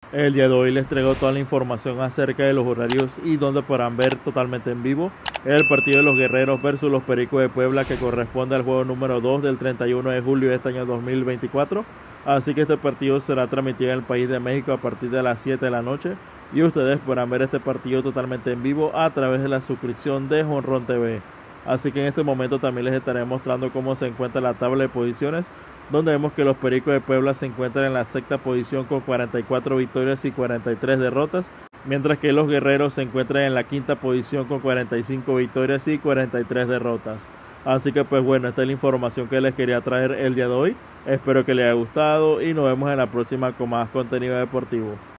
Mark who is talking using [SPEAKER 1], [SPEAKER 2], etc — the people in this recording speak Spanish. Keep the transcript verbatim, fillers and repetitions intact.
[SPEAKER 1] El día de hoy les traigo toda la información acerca de los horarios y donde podrán ver totalmente en vivo el partido de los Guerreros versus los Pericos de Puebla, que corresponde al juego número dos del treinta y uno de julio de este año dos mil veinticuatro. Así que este partido será transmitido en el país de México a partir de las siete de la noche y ustedes podrán ver este partido totalmente en vivo a través de la suscripción de Jonrón T V. Así que en este momento también les estaré mostrando cómo se encuentra la tabla de posiciones, donde vemos que los Pericos de Puebla se encuentran en la sexta posición con cuarenta y cuatro victorias y cuarenta y tres derrotas, mientras que los Guerreros se encuentran en la quinta posición con cuarenta y cinco victorias y cuarenta y tres derrotas. Así que pues bueno, esta es la información que les quería traer el día de hoy. Espero que les haya gustado y nos vemos en la próxima con más contenido deportivo.